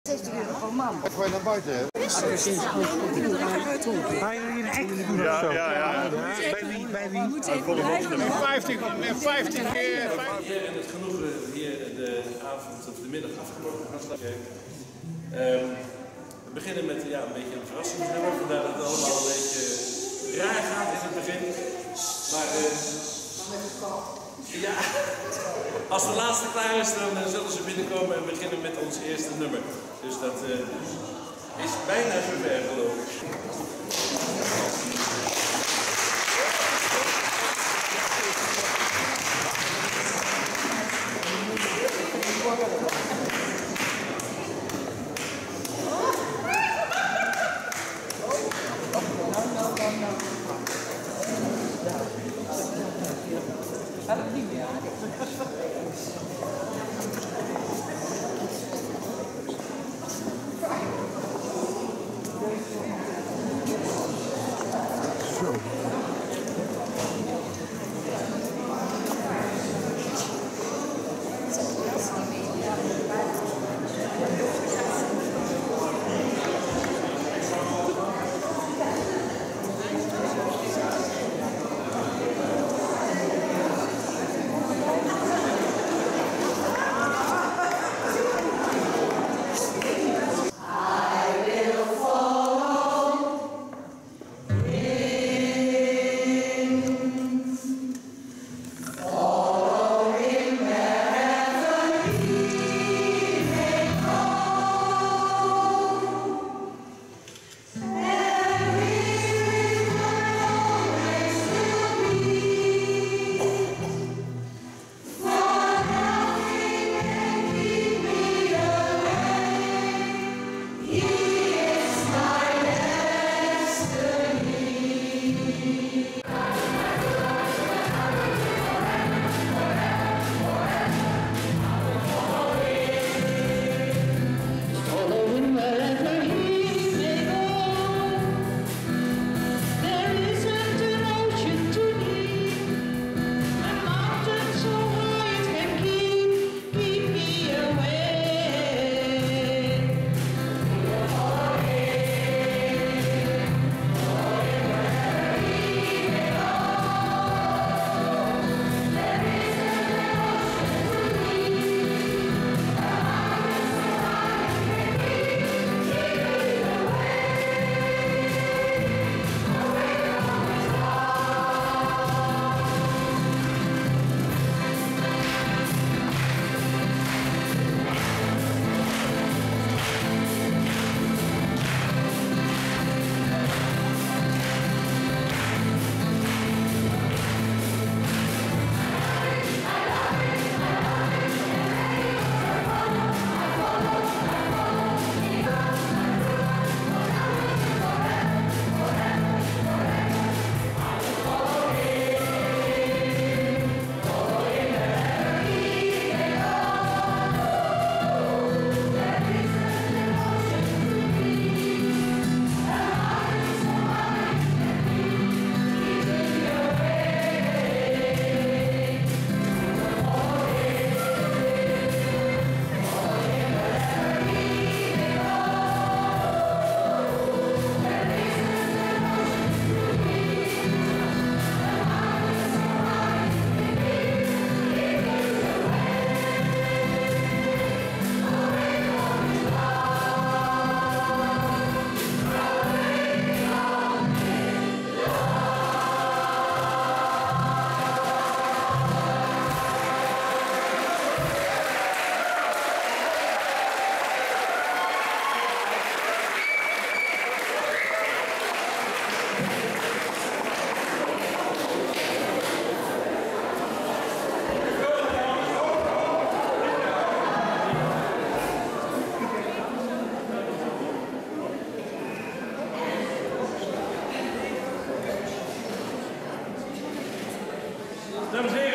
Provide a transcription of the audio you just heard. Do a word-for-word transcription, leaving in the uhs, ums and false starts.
zestig euro per man. Ga je naar buiten, hè? Ga je hier een hek doen? Ja, ja, ja. Bij wie? Bij wie? Moet even blijven. vijftig, vijftig keer. En het genoegen hier de avond of de middag afgebroken van Stadkerk. Um, we beginnen met ja, een beetje een verrassingsnummer, vandaar dat het allemaal een beetje raar gaat in het begin. Maar uh, ja, als de laatste klaar is, dan uh, zullen ze binnenkomen en beginnen met ons eerste nummer. Dus dat uh, is bijna zover, geloof ik. Dat is niet meer. Zo. Dames en heren.